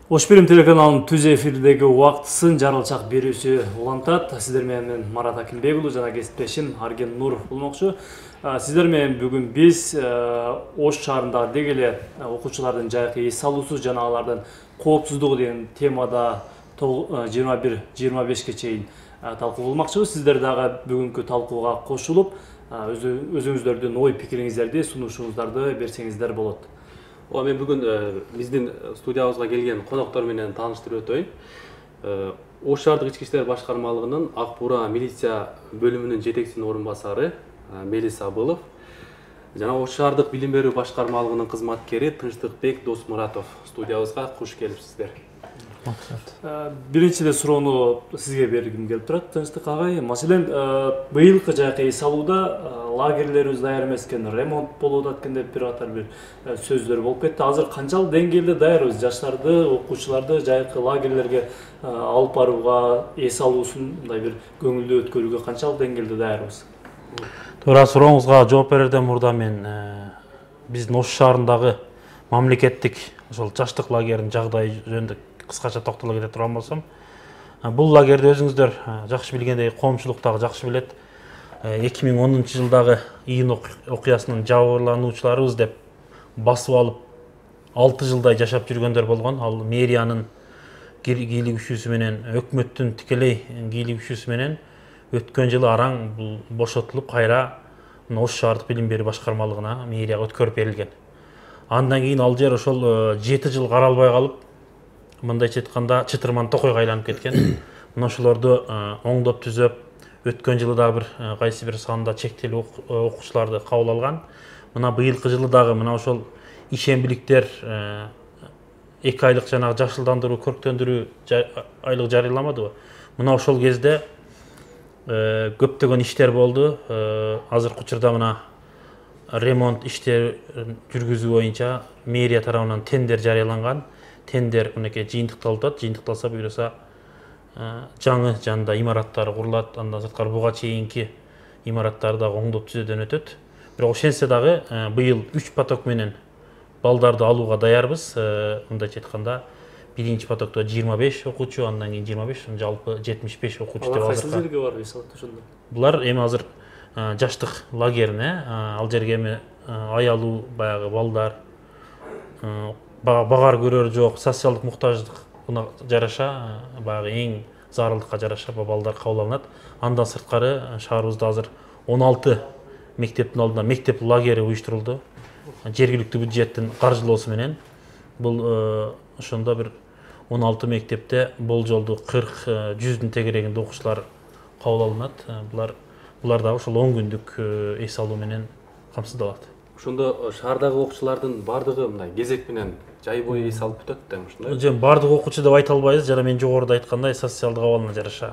Ош Берем телеканалынын түз эфирдеги убактысын жарылчак берүүсү улантат. Сиздер менен мен Марат Акимбек уулу жана кесиптешим Арген Нур болмокчу. Сиздер менен бүгүн биз Ош шаарындагы деги эле окуучулардын жайкы эс алуусу жана алардын коопсуздугу деген темада 21-25 чейин талкуу кылмакчыбыз. Сиздер дагы бүгүнкү талкууга кошулуп, өзүңүздөрдүн ой пикириңиздерди, сунушуңуздарды берсеңиздер болот. Мен бүгін биздин студиябызга келген коноктор менен тааныштырып өтөйүн. Ош шаардык ички иштер башкармалыгынын Ак Буура милиция бөлүмүнүн жетекчисинин орун басары Мелис Абылов жана Ош шаардык билим берүү башкармалыгынын кызматкери Тынчтыкбек Досмуратов студиябызга куш келипсиздер. Биринчи эле суроону сизге бергим келип турат, Тынчтык агай. Маселен, быйылкы жайкы эс алууда лагерлерибиз даяр эмес экен, ремонт болуп атат экен деп бир катар бир сөздөр болуп кетти. Азыр канчалык деңгээлде даярбыз жаштарды, окуучуларды жайкы лагерлерге алып барууга, эс алуусун мындай бир көңүлдүү өткөрүүгө канчалык деңгээлде даярбыз? Туура сурооңузга жооп берерден мурда мен биздин Ош шаарындагы мамлекеттик ошол жаштык лагеринин жагдайы жөнүндө кыскача токтоло кете турган болсом, бул лагерди өзүңүздөр жакшы билгендей коомчулук дагы жакшы билет. 2010 жылдагы ийин окуясынын жабырлануучуларыбыз деп басып алып 6 жылдай жашап жүргөндөр болгон. Ал мэриянын кийлигишүүсү менен, өкмөттүн тикелей кийлигишүүсү менен өткөн жылы араң бул бошотулуп, кайра Ош шаардык билим берүү башкармалыгына мэрияга өткөрүп берилген. Андан кийин ал жер ошол 7 жыл каралбай калып, мындайча айтканда чытырман токойго айланып кеткен. Мына ошолорду оңдоп түзөп, өткөн жылы дагы бир кайсы бир санда чектелүү окуучуларды кабыл алган. Мына быйылкы жылы дагы мына ошол ишембиликтер 2 айлык жанагы жашылдандыруу, көрктөндүрүү айлык жарыяламадыбы? Мына ошол кезде көптөгөн иштер болду. Азыркы учурда мына ремонт иштерин жүргүзүү боюнча мэрия тарабынан тендер жарыяланган. Тендер мынакей жыйынтыкталып атат. Жыйынтыкталса буюрса жаңы жанында имараттары курулат. Андан сырткары буга чейинки имараттарды дагы оңдоп түзөөдөн өтөт. Бирок ошентсе дагы быйыл 3 поток менен балдарды алууга даярбыз. Мындайча айтканда биринчи потокто 25 окуучу, андан кийин 25, жалпы 75 окуучу деп азыр. Кайсы жерге барып эс алат ошондо? Булар эми азыр жаштык лагерине, ал жерге эми аялуу баягы балдар, багар көрөр жок, социалдык муктаждыкка жараша, баягы эң зарылдыкка жараша балдар кабыл алынат. Андан сырткары шаарыбызда азыр 16 мектептин алдында мектеп лагери уюштурулду. Жергиликтүү бюджеттин каржылоосу менен бул ошондо бир 16 мектепте болжолду 40-100дүн тегерегинде окуучулар кабыл алынат. Булар дагы ошол 10 күндүк эс алуу менен камсыздалат. Ошондо шаардагы окуучулардын бардыгы мындай кезек менен жай бою эс алып бүтөт да ушундай. Жөн бардык окуучу деп айта албайбыз, жана мен жогоруда айткандай социалдык абалына жараша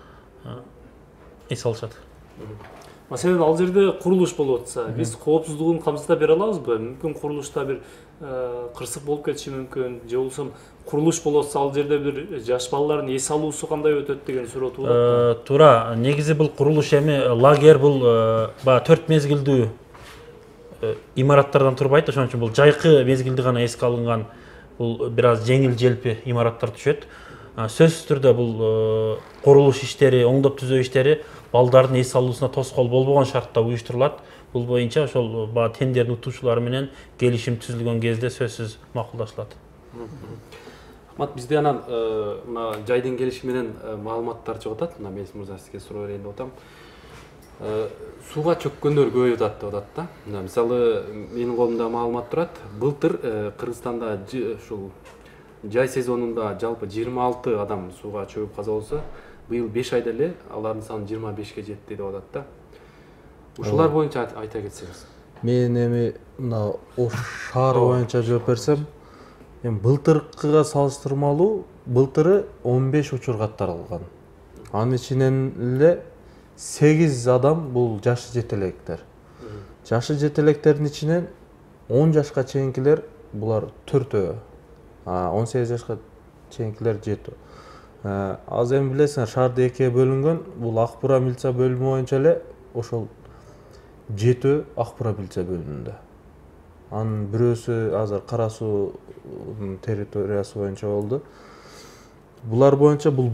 эс алышат. Маселен, ал жерде курулуш болуп атса, биз коопсуздугун камсыздап бере алабызбы? Мүмкүн курулушта бир кырсык болуп кетиши мүмкүн, же болбосо курулуш болуп атса, ал жерде бир жаш балдардын эс алуусу кандай өтөт деген суроо туулат. Туура, негизи бул курулуш эми лагерь бул 4 мезгилдүү имараттардан турбайт, ошон үчүн бул жайкы мезгилде гана эске алынган, бул бир аз жеңил желпи имараттар түшөт. Сөзсүз түрдө бул курулуш иштери, оңдоп түзөө иштери балдардын эс алуусуна тоскоол болбогон шартта уюштурулат. Бул боюнча ошол тендердин утуучулары менен келишим түзүлгөн кезде сөзсүз макулдашылат. Бизде анан мына жайдын келиши менен маалыматтар чыгып атат. Мына Мелис мырза сизге суроо берейин деп атам. Сууга чөккөндөр көбөйүп атат деп атат да. Мисалы, менин колумда маалымат турат. Былтыр Кыргызстанда ушул жай сезонунда жалпы 26 адам сууга чөгүп каза болсо, быйыл 5 айда эле алардын саны 25 жетти деп атат да. Ушулар боюнча айта кетсеңиз. Мен эми мына Ош шаары боюнча жооп берсем, эми былтыркыга салыштырмалуу былтыры 15 учур катталган. Анын ичинен эле 8 адам бул жашы жетелектер. Жашы жетелектердин ичинен 10 жашка чейинкилер булар 4-өө, 18 жашка чейинкилер 7. Аз эми билесиңер, шаарды 2-ге бөлүнгөн. Бул Ак Буура милиция бөлүмү боюнча эле ошол 7 Ак Буура милиция бөлүмүндө. Анын бирөөсү азыр Кара суунун территориясы боюнча болду. Булар боюнча бул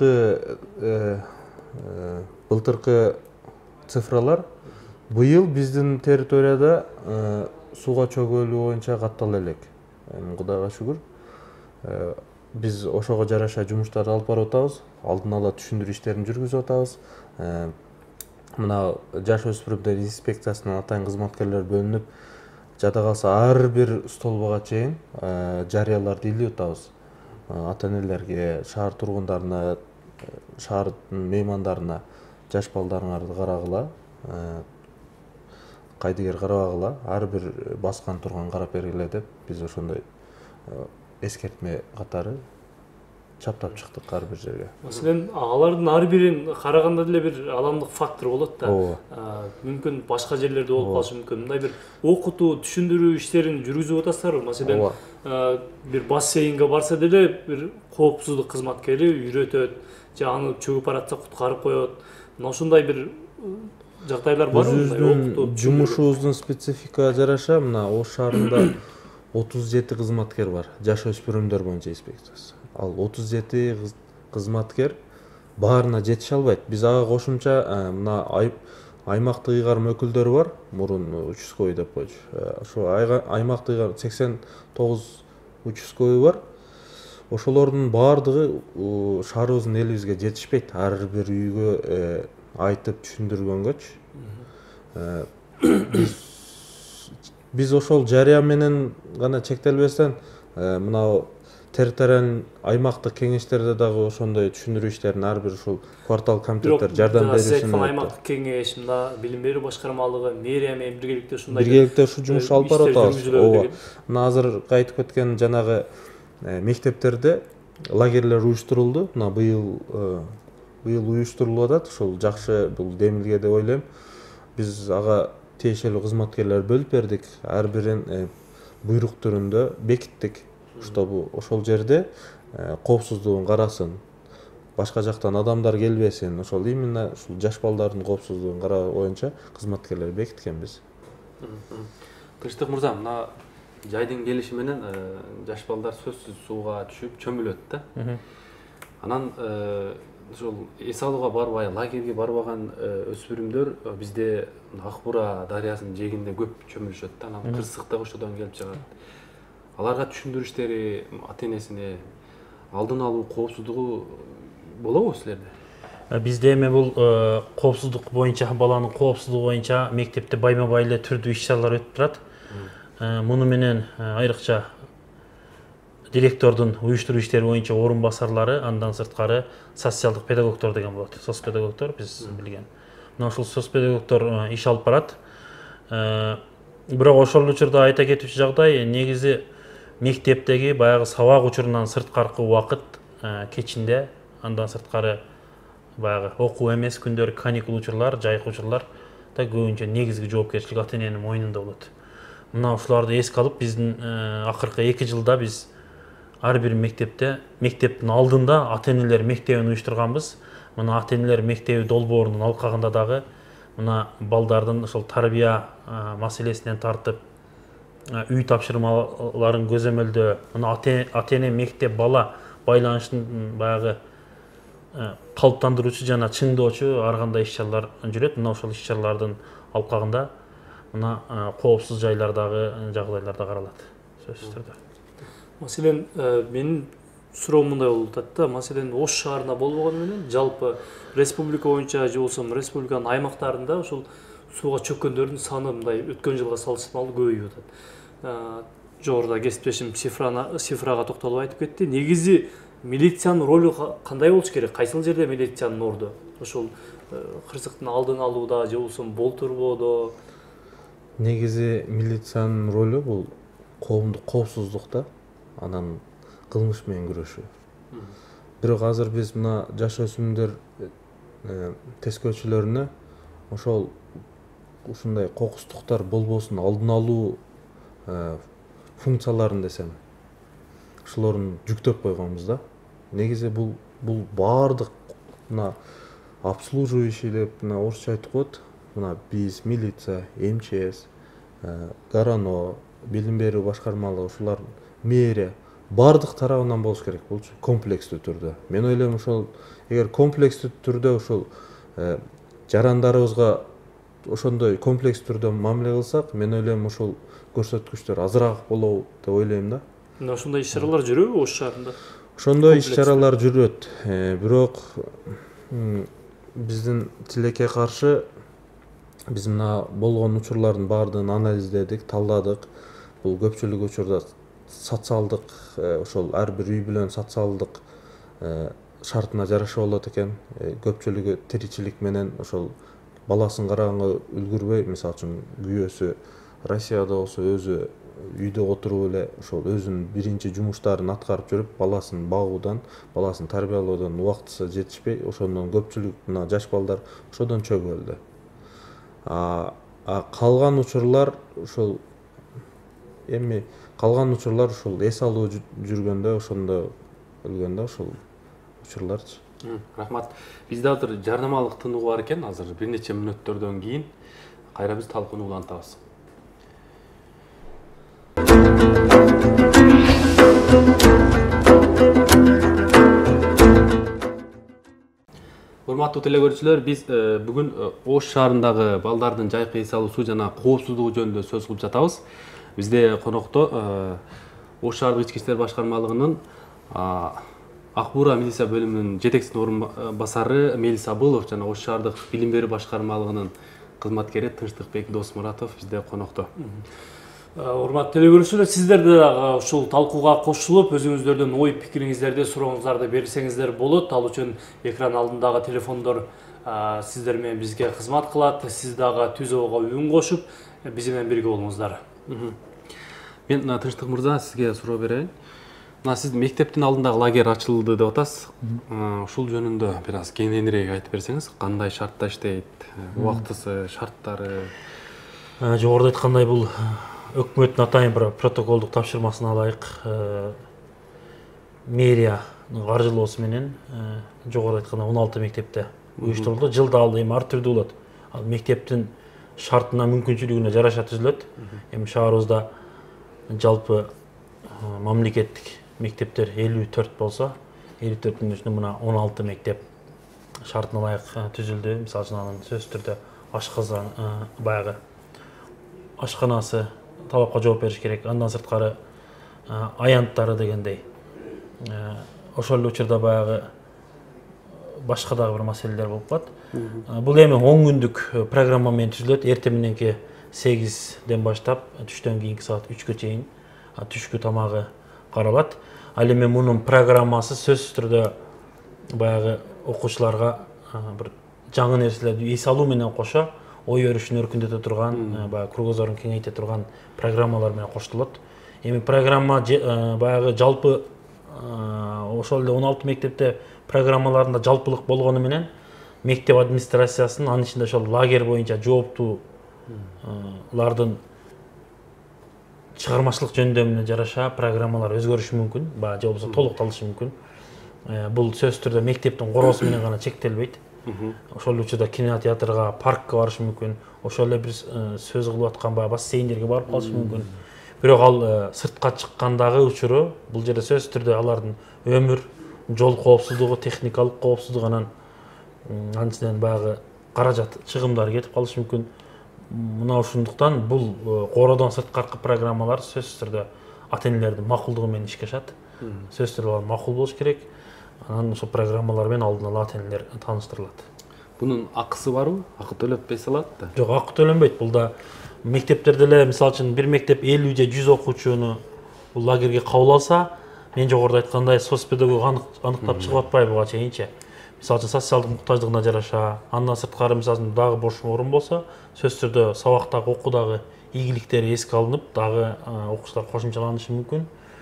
былтыркы цифралар. Быйыл биздин территорияда сууга чөгөлүү боюнча каттала элек. Кудайга шүгүр. Биз ошого жараша жумуштарды алып барып атабыз. Алдын ала түшүндүрүү иштерин жүргүзүп атабыз. Мына жаш өспүрүмдөр инспекциясынан атайын кызматкерлер бөлүнүп, жада калса ар бир столбага чейин жарыяларды илип атабыз. Ата-энелерге, шаар тургундарына, шаардын меймандарына жаш балдарыңарды карагыла, кайдыгер карабагыла, ар бир баскан турган карап бергиле деп биз ошондой эскертме катары чаптап чыктык ар бир жерге. Маселен, алардын ар бирин караганда деле бир адамдык фактор болот да. Мүмкүн башка жерлерде болуп калышы мүмкүн. Мындай бир окутуу, түшүндүрүү иштерин жүргүзүп атасыздарбы? Маселен, бир бассейнге барса деле бир коопсуздук кызматкери үйрөтөт, же аны чөгүп баратса куткарып коет. Мына ушундай бир жагдайлар барбы? Биздин жумушубуздун спецификага жараша мына Ош шаарында 37 кызматкер бар, жаш өспүрүмдөр боюнча инспекциясы. Ал 37 кызматкер баарына жетише албайт. Биз ага кошумча мына аймактык ыйгарым өкүлдөрү бар, мурун участкой деп койчу. Ошо аймактык ыйгарым 89 участкой бар. Ошолордун баардыгы шаарыбыздын элибизге жетишпейт. Ар бир үйгө айтып түшүндүргөнгөчү. Биз ошол жарыя менен гана чектелбестен мына территориалдык аймактык кеңештерде дагы ошондой түшүндүрүү иштерин ар бир ушул квартал комитеттер жардам беришин. Аймактык кеңеш, мында билим берүү башкармалыгы, мэрия менен биргеликте ушундай ушу жумуш алып барып атабыз. Ооба. Мына азыркы айтып кеткен жанагы мектептерде лагерлер уюштурулду. Мына быйыл уюштурулуп атат. Ушул жакшы, бул демилге деп ойлойм. Биз ага тиешелүү кызматкерлер бөлүп бердик. Ар бирин буйрук түрүндө бекиттик. Чтобы ошол жерде коопсуздугун карасын, башка жактан адамдар келбесин, ошол именно ушул жаш балдардын коопсуздугун кароо боюнча кызматкерлер бекиткенбиз. Тынчтык мырза, мына жайдын келиши менен жаш балдар сөзсүз сууга түшүп чөмүлөт да. Анан ошол эс алууга барбай, лагерге барбаган өспүрүмдөр бизде Ак Буура дарыясынын жээгинде көп чөмүлүшөт да. Анан кырсык да ошодон келип чыгат. Аларга түшүндүрүү иштери ата-энесине алдын алуу коопсуздугу болобу силерде? Бизде эми бул коопсуздук боюнча, баланын коопсуздугу боюнча мектепте байма-бай эле түрдүү иш-чаралар өтүп турат. Муну менен айрыкча директордун уюштуруу иштери боюнча орун басарлары, андан сырткары социалдык педагогдор деген болот. Соц педагогдор биз билген. Мына ушул соц педагогдор иш алып барат. Бирок ошол учурда айта кетүүчү жагдай, негизи мектептеги баягы сабак учурунан сырткаркы убакыт кечинде, андан сырткары баягы окуу эмес күндөр, каникул учурлар, жайкы учурлар да көбүнчө негизги жоопкерчилик ата-эненин мойнунда болот. Мына ушуларды эске алып, биздин акыркы 2 жылда биз ар бир мектептин алдында ата-энелер мектебин уюштурганбыз. Мына ата-энелер мектеби долбоорунун алкагында дагы мына балдардын ошол тарбия маселесинен тартып үй тапшырмаларын көзөмөлдөө, мына ата-эне мектеп бала байланышын баягы калыптандыруучу жана чыңдоочу ар кандай иш-чаралар жүрөт. Мына ошол иш-чаралардын алкагында мына коопсуз жайлардагы жагдайлар да каралат. Сөзсүз түрдө. Маселен, менин суроом мындай болуп атат да. Маселен, Ош шаарында болбогону менен жалпы республика боюнча же болсо республиканын аймактарында ушул сууга чөккөндөрдүн саны мындай өткөн жылга салыштырмалуу көбөйүп атат. Жогоруда кесиптешим цифрага токтолуп айтып кетти. Негизи милициянын ролу кандай болуш керек? Кайсыл жерде милициянын орду? Ошол кырсыктын алдын алууда же болсо болтурбоодо? Негизи милициянын ролу бул коомдук коопсуздукта, анан кылмыш менен күрөшүү. Бирок азыр биз мына жаш өсүмдөр тескөөчүлөрүнө ошол ушундай кокустуктар болбосун алдын алуу функцияларын десем, ошолорун жүктөп койгонбуз да. Негизи бул баардык мына обслуживающий деп орусча айтып коет. Мына биз, милиция, МЧС, ГАРАНО, билим берүү башкармалыгы, ушулар мэрия бардык тарабынан болуш керек болчу, комплекстүү түрдө. Мен ойлойм ошол эгер комплекстүү түрдө ушул жарандарыбызга ошондой комплекс түрдө мамиле кылсак, мен ойлойм ушул көрсөткүчтөр азыраак болобу деп ойлойм да. Мына ошондой иш-чаралар жүрөбү Ош шаарында? Ошондой иш-чаралар жүрөт. Бирок биздин тилекке каршы биз мына болгон учурлардын баардыгын анализдедик, талдадык. Бул көпчүлүк учурда социалдык, ошол ар бир үй бүлөнүн социалдык шартына жараша болот экен. Көпчүлүгү тиричилик менен ошол баласын караганга үлгүрбөй, мисалы үчүн күйөөсү Россияда болсо өзү үйдө отуруп эле ошол өзүнүн биринчи жумуштарын аткарып жүрүп, баласын багуудан, баласын тарбиялоодон убактысы жетишпей, ошондон көпчүлүк мына жаш балдар ошодон чөгөлдү. Калган учурлар ушул эс алуу жүргөндө, ошондо өлгөндө ушул учурларчы. Рахмат. Бизде азыр жарнамалык тынуу бар экен. Азыр бир нече мүнөттөрдөн кийин кайра биз талкууну улантабыз. Урматтуу телекөрүүчүлөр, биз бүгүн Ош шаарындагы балдардын жайкы эс алуусу жана коопсуздугу жөнүндө сөз кылып жатабыз. Бизде конокто Ош шаардык ички иштер башкармалыгынын Ак Буура милиция бөлүмүнүн жетекчисинин орун басары Мелис Абылов жана Ош шаардык билим берүү башкармалыгынын кызматкери Тынчтыкбек Досмуратов бизде конокто. Урматтуу телекөрүүчүлөр, сиздер дагы ушул талкууга кошулуп, өзүңүздөрдүн ой пикириңиздерди, сурооңуздарды берсеңиздер болот. Ал үчүн экран алдындагы телефондор сиздер менен бизге кызмат кылат. Сиз дагы түзөөгө үн кошуп, биз менен бирге болуңуздар. Мен Тынчтык мырза сизге суроо берейин. Сиз мектептин алдындагы лагерь ачылды деп атасыз. Ушул жөнүндө бир аз кеңирээк айтып берсеңиз, кандай шартта иштейт, убактысы, шарттары? Жогоруда айткандай, бул өкмөттүн атайын бир протоколдук тапшырмасына ылайык мэриянын каржылоосу менен жогоруда айткандай 16 мектепте уюштурулду. Жылда ал эми ар түрдүү болот. Ал мектептин шартына, мүмкүнчүлүгүнө жараша түзүлөт. Эми шаарыбызда жалпы мамлекеттик мектептер 54 болсо, 54-түн ичинде мына 16 мектеп шартына ылайык түзүлдү. Мисалы үчүн анын сөзсүз түрдө ашказан, баягы ашканасы, талапка жооп бериш керек. Андан сырткары аянттары дегендей. Ошол учурда баягы башка дагы бир маселелер болуп калат. Бул эми 10 күндүк программа менен түзүлөт. Эртең мененки 8ден баштап түштөн кийинки саат 3гө чейин түшкү тамагы каралат. Ал эми мунун программасы сөзсүз түрдө баягы окуучуларга бир жаңы нерселерди эс алуу менен кошо ой өрүшүн өркүндөтө турган, баягы кругозорун кеңейте турган программалар менен коштулат. Эми программа баягы жалпы ошол эле 16 мектепте программаларында жалпылык болгону менен мектеп администрациясынын анын ичинде ошол лагерь боюнча жооптуулардын чыгармачылык жөндөмүнө жараша программалар өзгөрүшү мүмкүн, же болбосо толукталышы мүмкүн. Бул сөзсүз түрдө мектептин короосу менен гана чектелбейт. Ошол учурда кинотеатрга, паркка барышы мүмкүн. Ошол эле биз сөз кылып аткан баягы бассейндерге барып калышы мүмкүн. Бирок ал сыртка чыккандагы учуру бул жерде сөзсүз түрдө алардын өмүр, жол коопсуздугу, техникалык коопсуздугу, анын ичинен баягы каражат, чыгымдар кетип калышы мүмкүн. Мына ошондуктан бул короодон сырткаркы программалар сөзсүз түрдө ата-энелердин макулдугу менен ишке ашат. Сөзсүз түрдө алар макул болуш керек. Анан ошол программалар менен алдын ала ата-энелер тааныштырылат. Бунун акысы барбы? Акы төлөп берсе алат да? Жок, акы төлөнбөйт. Бул да мектептерде эле, мисалы үчүн бир мектеп 50 же 100 окуучуну бул лагерге кабыл алса, мен жогоруда айткандай соцпедагог аныктап чыгып атпайбы буга чейинчи. Мисалы үчүн социалдык муктаждыгына жараша, андан сырткары мисалы үчүн дагы бош орун болсо, сөзсүз түрдө сабактагы окуудагы ийгиликтери эске алынып, дагы окуучулар кошумчаланышы мүмкүн.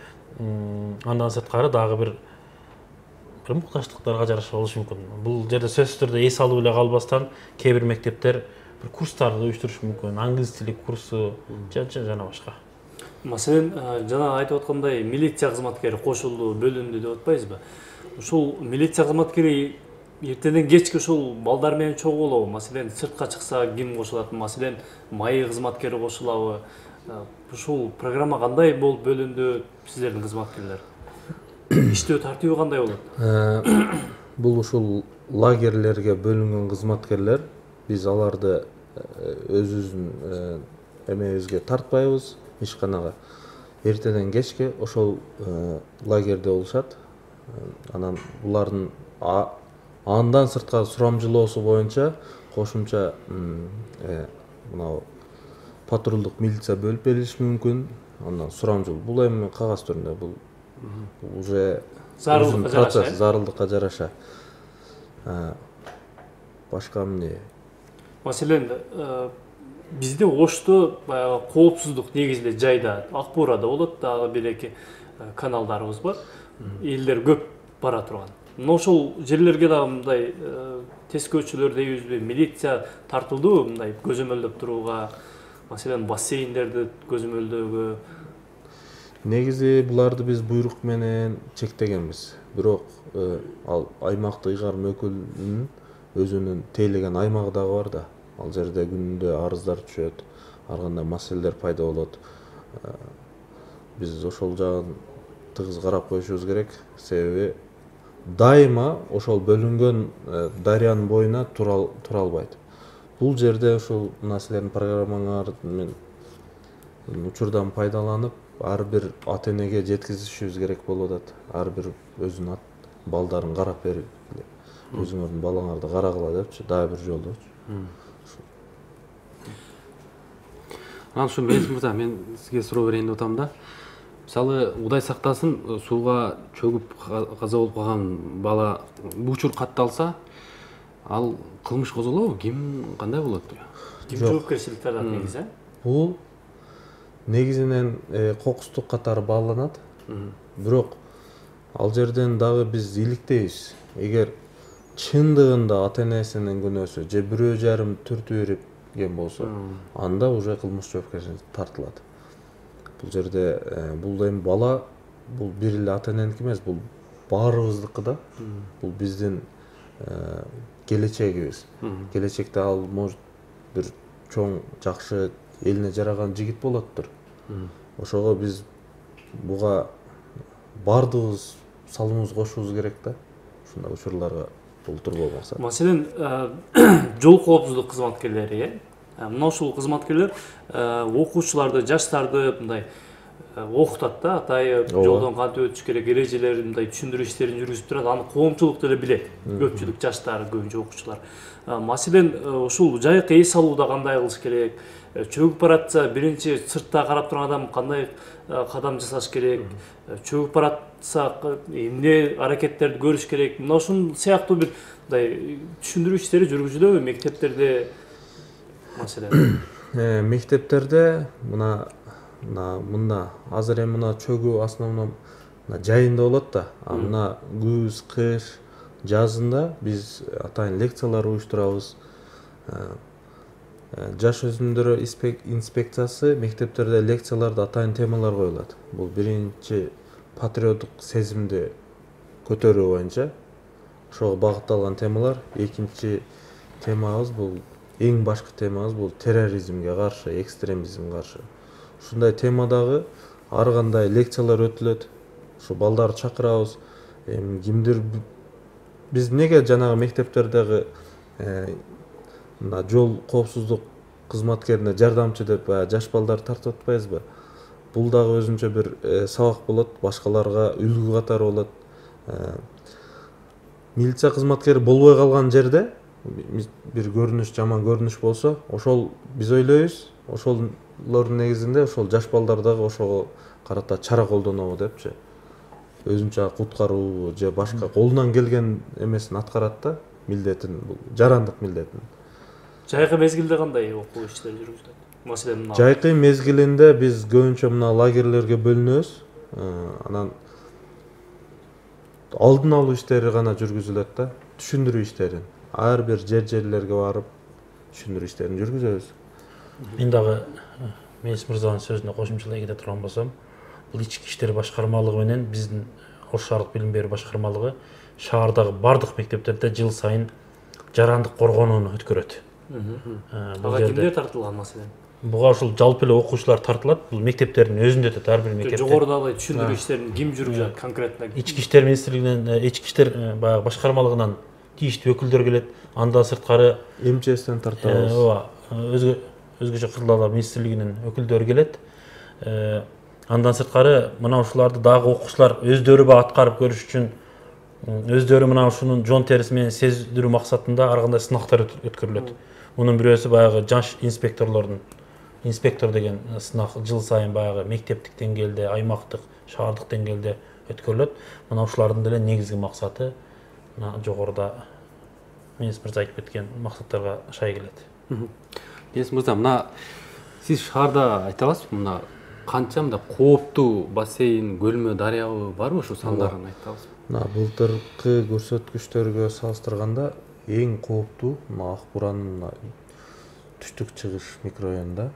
Андан сырткары дагы бир муктаждыктарга жараша болушу мүмкүн. Бул жерде сөзсүз түрдө эс алуу эле калбастан, кээ бир мектептер бир курстарды уюштурушу мүмкүн, англис тили курсу жана башка. Маселен, жана айтып аткандай, милиция кызматкери кошулду, бөлүндү деп атпайсызбы? Ушул милиция кызматкери эртеден кечке ушул балдар менен чогуу болобу? Маселен, сыртка чыкса ким кошулат? Маселен, майы кызматкери кошулабы? ушул программа кандай болуп бөлүндү, сиздердин кызматкерлер? Иштөө тартибы кандай болот? Бул ушул лагерлерге бөлүнгөн кызматкерлер, биз аларды өзүбүздүн эмебизге тартпайбыз, ишканага. Эртеден кечке ошол лагерде болушат. Анан булардын андан сырткары сурамжылоосу боюнча кошумча мынау патрулдук милиция бөлүп берилиши мүмкүн. Андан сурамжыл. Бул эми кагаз түрүндө, бул уже зарылдыкка жараша. Башка эмне? Маселен, бизде Ошто баягы коопсуздук негизинде жайда Ак Буурада болот, дагы бир-эки каналдарыбыз бар. Элдер көп бара турган. Мына ошол жерлерге дагы мындай тескөөчүлөр дейбизби, милиция тартылдыбы мындай көзөмөлдөп турууга, маселен бассейндерди көзөмөлдөөгө? Негизи буларды биз буйрук менен чектегенбиз. Бирок ал аймактык ыйгарым өкүлүнүн өзүнүн тейлеген аймагы дагы бар да. Ал жерде күнүндө арыздар түшөт, ар кандай маселелер пайда болот. Биз ошол жагын тыгыз карап коюшубуз керек. Себеби дайыма ошол бөлүнгөн дарыянын боюна тура албайт. Бул жерде ошол силердин программаңар мен учурдан пайдаланып, ар бир ата энеге жеткизишибиз керек болуп атат. Ар бир өзүнүн балдарын карап берип, өзүңөрдүн балаңарды карагыла депчи, дагы бир жолдочу. Анан ушу Мелис мырза, мен сизге суроо берейин деп атам да. Мисалы, Кудай сактасын, сууга чөгүп каза болуп калган бала бул учур катталса, ал кылмыш козголобу? Ким кандай болот? Ким жоопкерчилик тартат негизи? Бул негизинен кокустук катары бааланат. Бирок ал жерден дагы биз иликтейбиз. Эгер чындыгында ата энесинин күнөөсү же бирөө жарым түртүп берген болсо, анда уже кылмыш жоопкерчилик тартылат. Бул жерде бул эми бала, бул бир эле ата эненики эмес, бул баарыбыздыкы да. Бул биздин келечегибиз. Келечекте ал может бир чоң, жакшы, элине жараган жигит болоттур. Ошого биз буга бардыгыбыз салымыбызды кошушубуз керек да. Ушундай учурларга болтур болмаса. Маселен, жол коопсуздук кызматкерлери, мына ушул кызматкерлер окуучуларды, жаштарды мындай окутат да, атайып жолдон кантип өтүш керек, эрежелерин мындай түшүндүрүү иштерин жүргүзүп турат. Аны коомчулук деле билет. Көпчүлүк жаштар, көбүнчө окуучулар. Маселен, ушул жайкы эс алууда кандай кылыш керек? Чөгүп баратса, биринчи сыртта карап турган адам кандай кадам жасаш керек? Чөгүп баратса, эмне аракеттерди көрүш керек? Мына ушун сыяктуу бир мындай түшүндүрүү иштери жүргүзүлөбү мектептерде? Маселен, мектептерде мына азыр эми мына чөгүү основном жайында болот да. Мына күз, кыш, жазында биз атайын лекциялар уюштурабыз. Жаш өзүмдөр инспекциясы мектептерде лекцияларда атайын темалар коюлат. Бул биринчи патриоттук сезимди көтөрүү боюнча ошого багытталган темалар. Экинчи темабыз бул, эң башкы темабыз бул терроризмге каршы, экстремизмге каршы. Ушундай темадагы ар кандай лекциялар өтүлөт. Ушу балдарды чакырабыз. Кимдир биз неге жанагы мектептердеги жол коопсуздук кызматкерине жардамчы деп жаш балдарды тартып атпайбызбы? Бул дагы өзүнчө бир сабак болот, башкаларга үлгү катары болот. Милиция кызматкери болбой калган жерде бир көрүнүш, жаман көрүнүш болсо, ошол биз ойлойбуз, ошолордун негизинде ошол жаш балдар дагы ошого карата чара колдонобу депчи. Өзүнчө куткаруу же башка колунан келген эмесин аткарат да, милдетин, бул жарандык милдетин. жайкы мезгилде кандай окуу иштери жүргүзүлөт? Маселен, мына жайкы мезгилинде биз көбүнчө мына лагерлерге бөлүнөбүз. Анан алдын алуу иштери гана жүргүзүлөт да, түшүндүрүү иштерин. Ар бир жерлерге барып түшүндүрүү иштерин жүргүзөбүз. Мен дагы Мелис мырзанын сөзүнө кошумчалай кете турган болсом, бул ички иштер башкармалыгы менен биздин Ош шаардык билим берүү башкармалыгы шаардагы бардык мектептерде жыл сайын жарандык коргонууну өткөрөт. ага кимдер тартылган маселен? буга ушул жалпы эле окуучулар тартылат. Бул мектептердин өзүндө өтөт, ар бир мектепте. Жогорудагы түшүндүрүү иштерин ким жүргүзөт конкретно? Ички иштер министрлигинен, ички иштер баягы башкармалыгынан тийиштүү өкүлдөр келет. Андан сырткары МЧСтен тартабыз. ооба, өзгөчө кырдаалдар министрлигинин өкүлдөрү келет. Андан сырткары мына ушуларды дагы окуучулар өздөрү баягы аткарып көрүш үчүн өздөрү мына ушунун жон терisi менен сездирүү максатында ар кандай сынактар өткөрүлөт. Мунун бирөөсү баягы жаш инспекторлордун инспектор деген сынак жыл сайын баягы мектептик деңгээлде, аймактык, шаардык деңгээлде өткөрүлөт. Мына ушулардын деле негизги максаты мына жогоруда Меңиз мырза айтып кеткен максаттарга шай келет. Меңиз мырза, мына сиз шаарда айта аласызбы, мына канча мындай кооптуу бассейн, көлмө, дарыябы барбы, ушу сандарын айта аласызбы? Мына былтыркы көрсөткүчтөргө салыштырганда эң кооптуу мына Ак Буранын түштүк чыгыш микрорайонунда.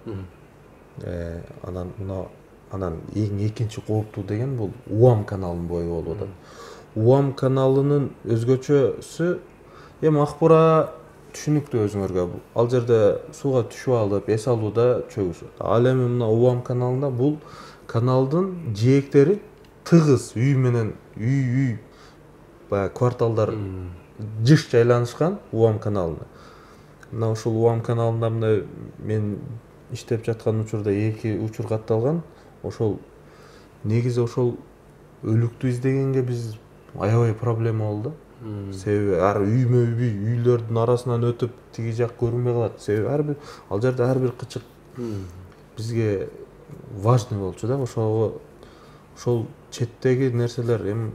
Анан эң экинчи кооптуу деген бул Уам каналынын бою болуп атат. Уам каналынын өзгөчөсү эми Ак Бура түшүнүктүү өзүңөргө. Ал жерде сууга түшүп алып, эс алууда чөгүс. Ал эми мына Уам каналында бул каналдын жээктери тыгыз үй менен үй баягы кварталдар жыш жайланышкан Уам каналына. Мына ушул Уам каналында мына мен иштеп жаткан учурда 2 учур катталган. Ошол негизи ошол өлүктү издегенге биз аябай проблема болду. Себеби ар үймө-үй үйлөрдүн арасынан өтүп тиги жак көрүнбөй калат. Себеби ал жерде ар бир кычык бизге важный болчу да. Ошол четтеги нерселер эми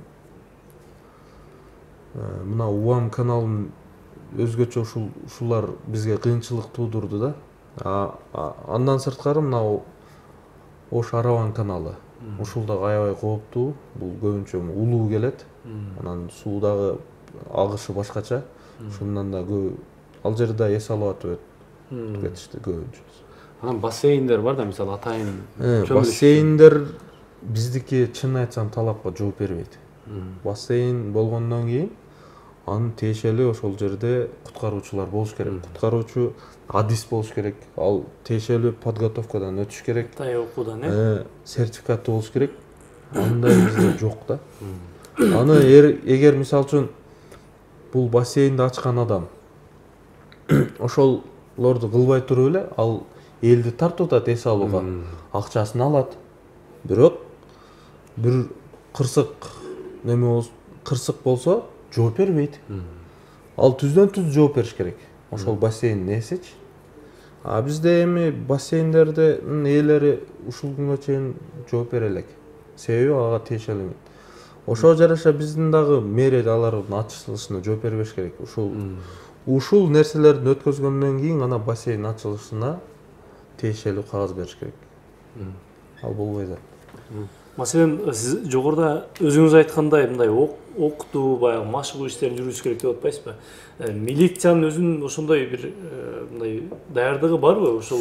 мына Уам каналынын өзгөчө ушулар бизге кыйынчылык туудурду да. Андан сырткары мына Ош Араван каналы. Ушул да аябай кооптуу. Бул көбүнчө улуу келет. Анан суудагы агышы башкача. Ошондон да ал жерде эс алып атып кетишти көбүнчө. Анан бассейндер бар да, мисалы атайын бассейндер биздики чын айтсам талапка жооп бербейт. Бассейн болгондон кийин анын тиешелүү ошол жерде куткаруучулар болуш керек. Куткаруучу адис болуш керек. Ал тиешелүү подготовкадан өтүш керек. Тая окуудан, сертификаты болуш керек. Андай бизде жок да. Аны эгер мисалы үчүн бул бассейнди ачкан адам ошолорду кылбай туруп эле ал элди тартып атат эс алууга, акчасын алат. Бирок бир кырсык болсо жооп бербейт. Ал түздөн түз жооп бериш керек. Ошол бассейндин ээсичи. Бизде эми бассейндердин ээлери ушул күнгө чейин жооп бере элек. Себеби ага тиешелүү. Ошого жараша биздин дагы мэрия алардын ачылышына жооп бербеш керек. Ушул нерселерди өткөзгөндөн кийин гана бассейн ачылышына тиешелүү кагаз бериш керек. Ал болбой да. Маселен, сиз жогоруда өзүңүз айткандай мындай окутуу, баягы машыгуу иштерин жүргүзүш керек деп атпайсызбы? Милициянын өзүнүн ошондой бир мындай даярдыгы барбы? Ошол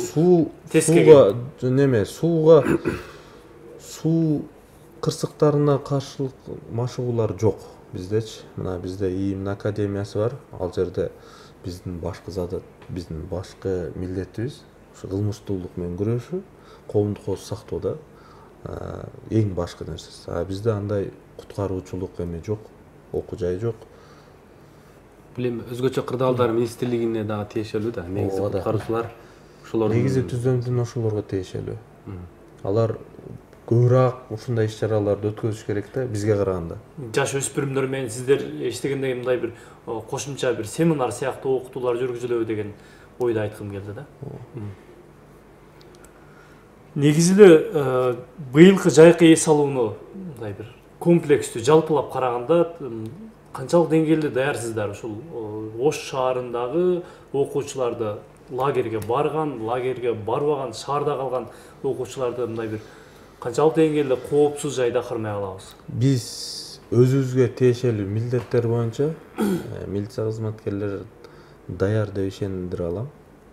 суу кырсыктарына каршылык машыгуулар жок биздечи. Мына бизде ИИМ академиясы бар. Ал жерде биздин башкы милдетибиз ушу кылмыштуулук менен күрөшүү, коомдук кооз сактоодо эң башкы нерсеси. Бизде андай куткаруучулук эми жок, окуу жай жок. Билем, өзгөчө кырдаалдар министрлигине дагы тиешелүү да. Негизи куткаруучулар ошолордун негизи түздөн ошолорго тиешелүү. Алар көбүрөөк ушундай иш-чараларды өткөзүш керек да бизге караганда. Жаш өспүрүмдөр менен сиздер эчтегендей мындай бир кошумча бир семинар сыяктуу окутуулар жүргүзүлөбү деген ойду айткым келди да. Негизи эле быйылкы жайкы эс алууну мындай бир комплекстүү жалпылап караганда канчалык деңгээлде даярсыздар? Ушул Ош шаарындагы окуучуларды лагерге барган, лагерге барбаган, шаарда калган окуучуларды мындай бир канчалык деңгээлде коопсуз жайда кармай алабыз? Биз өзүбүзгө тиешелүү милдеттер боюнча милиция кызматкерлери даяр деп ишендире алам.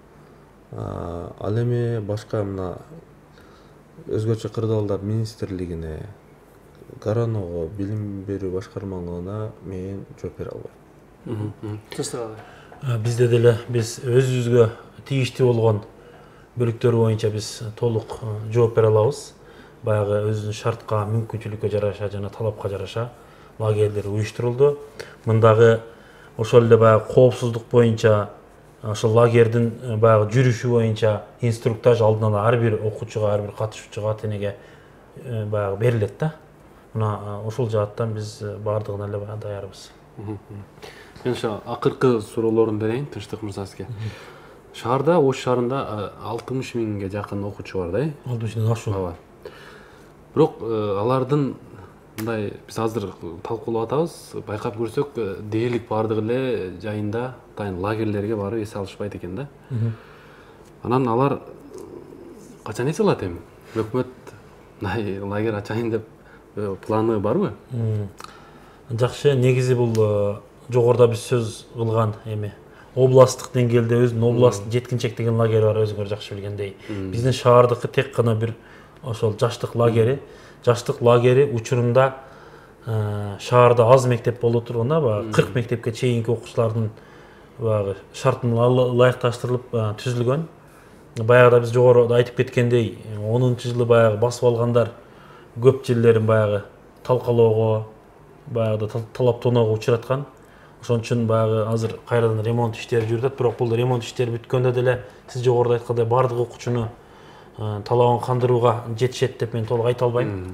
Ал эми башка мына өзгөчө кырдаалдар министрлигине, Короного, билим берүү башкармалыгына мен жооп бере албайм. Бизде деле биз өзүбүзгө тийиштүү болгон бөлүктөрү боюнча биз толук жооп бере алабыз. Баягы өзүнүн шартка, мүмкүнчүлүккө жараша жана талапка жараша лагерлер уюштурулду. Мындагы ошол эле баягы коопсуздук боюнча ошол лагердин баягы жүрүшү боюнча инструктаж алдын ала ар бир окуучуга, ар бир катышуучуга, ата энеге баягы берилет да. Мына ошол жааттан биз баардыгына эле баягы даярбыз. Мен ошо акыркы суроолорун берейин, Тынчтык мырза сизге. Шаарда, Ош шаарында 60 миңге жакын окуучу бар да. 60 миңден ашуу. Ооба. Бирок алардын мындай биз азыр талкуулап атабыз, байкап көрсөк, дээрлик баардыгы эле жайында атайын лагерлерге барып эс алышпайт экен да. Анан алар качан эс алат эми? Өкмөт мындай лагерь ачайын деп планы барбы? Жакшы, негизи бул жогоруда биз сөз кылган эми областтык деңгээлде өзүнүн област жеткинчектеген лагери бар, өзүңөр жакшы билгендей. Биздин шаардыкы тек гана бир ошол жаштык лагери. Жаштык лагери учурунда шаарда аз мектеп болуп турганда, баягы 40 мектепке чейинки окуучулардын баягы шартын ылайыкташтырылып түзүлгөн. Баягыда биз жогоруда айтып кеткендей, 10-жылы баягы басып алгандар көп жерлерин баягы талкалоого, баягы талаптоонууга учураткан. Ошон үчүн баягы азыр кайрадан ремонт иштери жүрүп атат. Бирок бул ремонт иштери бүткөндө деле сиз жогоруда айткандай бардык окуучуну талабын кандырууга жетишет деп мен толук айта албайм.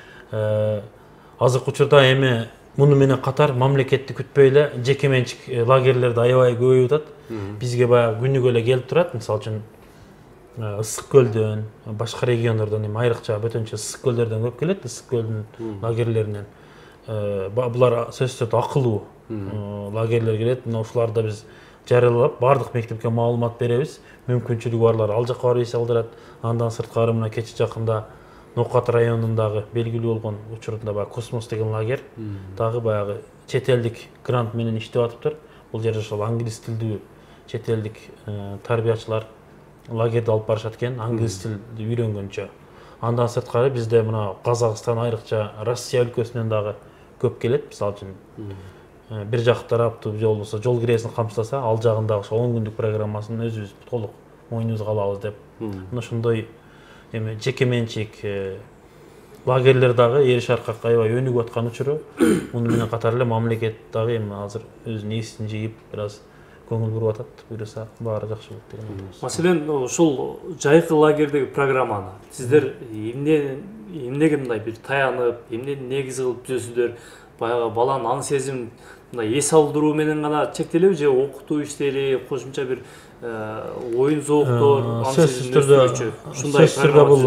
Азыркы учурда эми муну менен катар мамлекетти күтпөй эле жеке менчик лагерлерди аябай көбөйүп атат. Бизге баягы күнүгө эле келип турат. Мисалы үчүн Ысык көлдөн, башка региондордон, эми айрыкча бөтөнчө Ысык көлдөрдөн көп келет, Ысык көлдүн лагерлеринен. Булар сөзсүз түрдө акылуу лагерлер келет. Мына ушуларды биз жарыялап, бардык мектепке маалымат беребиз. Мүмкүнчүлүгү барлар ал жакка барып эс алдырат. Андан сырткары мына кече жакында Нокат районундагы белгилүү болгон учурунда баягы Космос деген лагерь дагы баягы чет элдик грант менен иштеп атыптыр. Бул жерде ошол англис тилдүү чет элдик тарбиячылар лагерди алып барышат экен, англис тилди үйрөнгөнчө. Андан сырткары бизде мына Казакстан, айрыкча Россия өлкөсүнөн дагы көп келет. Мисалы үчүн бир жак тараптуу же болбосо жол киресин камсыздаса, ал жагында ошо 10 күндүк программасын өзүбүз толук мойнубузга алабыз деп. Мына ошондой эми жеке менчик лагерлер дагы эр шаркка аябай өнүгүп аткан учуру. Муну менен катар эле мамлекет дагы эми азыр өзүнүн эсин жыйып, бир аз көңүл буруп атат. Буюрса баары жакшы болот деген ойдобуз. Маселен, ушул жайкы лагердеги программаны сиздер эмнеге мындай бир таянып, эмне негиз кылып түзөсүздөр? Баягы баланын аң сезим мындай эс алдыруу менен гана чектелеби же окутуу иштери, кошумча бир оюн зооктор, аң сезимди өстүрүүчү ушундай программа бул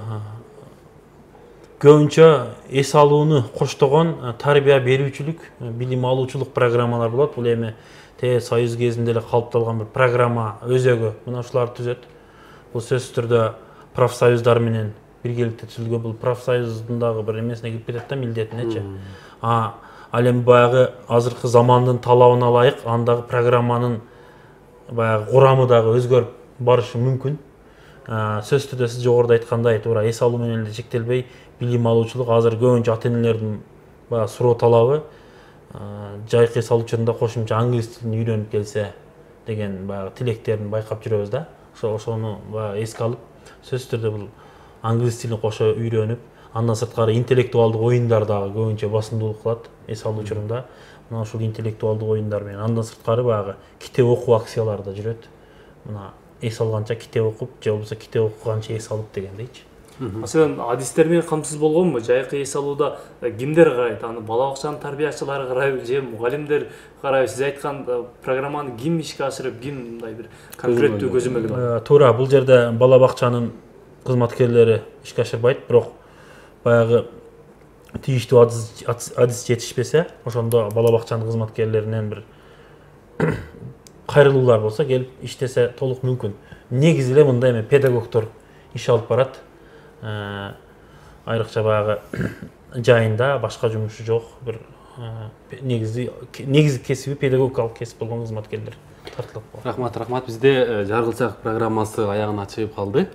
көбүнчө эс алууну коштогон тарбия берүүчүлүк, билим алуучулук программалар болот. Бул эми Союз кезинде эле калыпталган бир программа өзөгү мына ушуларды түзөт. Бул сөзсүз түрдө профсоюздар менен биргеликте түзүлгөн. Бул профсоюздун дагы бир эмесине кирип кетет да, милдетинечи. Ал эми баягы азыркы замандын талабына ылайык андагы программанын баягы курамы дагы өзгөрүп барышы мүмкүн. Сөзсүз түрдө сиз жогоруда айткандай туура эс алуу менен эле чектелбей, билим алуучулук азыр көбүнчө ата энелердин баягы суроо талабы жайкы эс алуучунда кошумча англис тилин үйрөнүп келсе деген баягы тилектерин байкап жүрөбүз да. Ошону баягы эске алып, сөзсүз түрдө бул англис тилин кошо үйрөнүп, андан сырткары интеллектуалдык оюндар дагы көбүнчө басымдуулук кылат эс алуу учурунда. Мына ушул интеллектуалдык оюндар менен андан сырткары баягы китеп окуу акциялары да жүрөт. Мына эс алганча китеп окуп, же болбосо китеп окуганча эс алып дегендейчи. Маселен, адистер менен камсыз болгонбу? Жайкы эс алууда кимдер карайт? Аны бала бакчанын тарбиячылары карайбы же мугалимдер карайбы? Сиз айткан программаны ким ишке ашырып, ким мындай бир конкреттүү көзөмөлү бар? Туура, бул жерде бала бакчанын кызматкерлери ишке ашырбайт, бирок баягы тийиштүү адис жетишпесе, ошондо бала бакчанын кызматкерлеринен бир кайрылуулар болсо келип иштесе толук мүмкүн. Негизи эле мындай эми педагогдор иш алып барат. Айрыкча баягы жайында башка жумушу жок бир негизи кесиби педагогикалык кесип болгон кызматкерлер тартылат. Рахмат. Бизде Жаргылсак программасы аягына чыгып калды.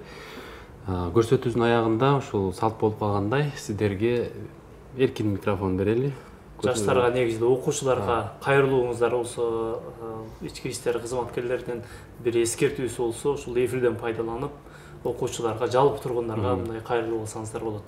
Көрсөтүүбүздүн аягында ушул салт болуп калгандай сиздерге эркин микрофон берели. жаштарга негизде окуучуларга кайрылууңуздар болсо, ички иштер кызматкерлеринин бир эскертүүсү болсо, ушул эфирден пайдаланып окуучуларга, жалпы тургундарга мындай кайрылуу кылсаңыздар болот.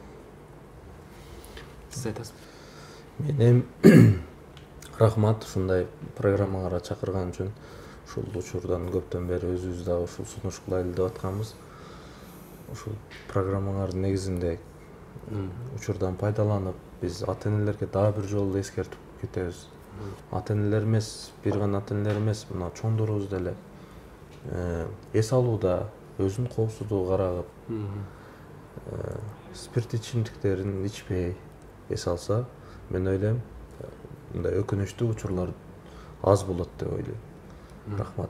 Сиз айтасыз. Мен рахмат ушундай программага чакырган үчүн. Ушул учурдан көптөн бери өзүбүз дагы ушул сунуш кылайлы деп атканбыз. Ушул программаңардын негизинде учурдан пайдаланып, биз ата-энелерге дагы бир жолу эскертип кетебиз. Ата-энелер эмес, бир гана ата-энелер эмес, мына чоңдорубуз деле эс алууда өзүнүн коопсуздугу карагып, спирт ичимдиктерин ичпей эс алса, мен ойлойм, мындай өкүнүчтүү учурлар аз болот деп ойлойм. Рахмат.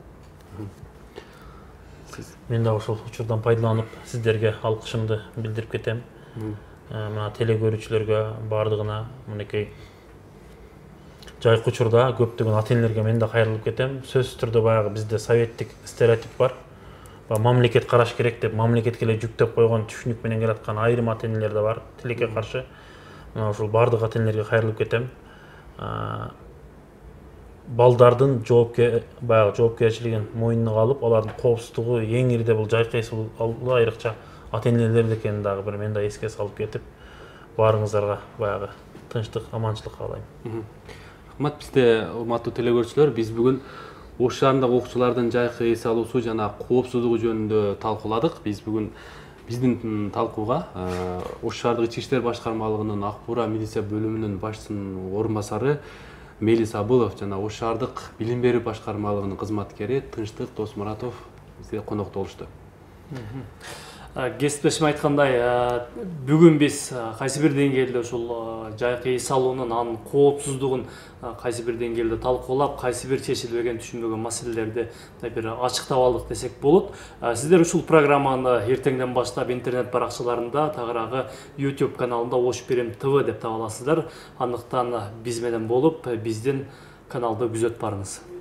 Мен дагы ушул учурдан пайдаланып сиздерге алкышымды билдирип кетем. Мына теле көрүүчүлөргө бардыгына мынакей жайкы учурда көптөгөн ата-энелерге мен да кайрылып кетем. Сөзсүз түрдө баягы бизде советтик стереотип бар. Мамлекет караш керек деп, мамлекетке эле жүктөп койгон түшүнүк менен келаткан айрым ата-энелер да бар. Тилекке каршы. Мына ушул бардык ата-энелерге кайрылып кетем. Балдардын жоопкерчилигин мойнуна алып, алардын коопсуздугу эң ирде бул жайкы эс алуу айрыкча ата-энелерде экенин дагы бир мен да эске салып кетип, баарыңыздарга баягы тынчтык, аманчылык каалайм. Рахмат. Бизде урматтуу теле көрүүчүлөр, биз бүгүн Ош шаарындагы окуучулардын жайкы эс алуусу жана коопсуздугу жөнүндө талкууладык. Биз бүгүн биздин талкууга Ош шаардык ички иштер башкармалыгынын Ак Буура милиция бөлүмүнүн башчысынын орун басары Мелис Абылов жана Ош шаардык билим берүү башкармалыгынын кызматкери Тынчтык Досмуратов бизге конокто болушту. Кесиптешим айткандай, бүгүн биз кайсы бир деңгээлде ушул жайкы эс алуунун анын коопсуздугун кайсы бир деңгээлде талкуулап, кайсы бир чечилбеген, түшүнбөгөн маселелерди бир ачыктап алдык десек болот. Сиздер ушул программаны эртеңден баштап интернет баракчаларында, тагыраагы YouTube каналында Ош Перим ТВ деп таба аласыздар. Андыктан биз менен болуп, биздин каналды күзөтүп барыңыз.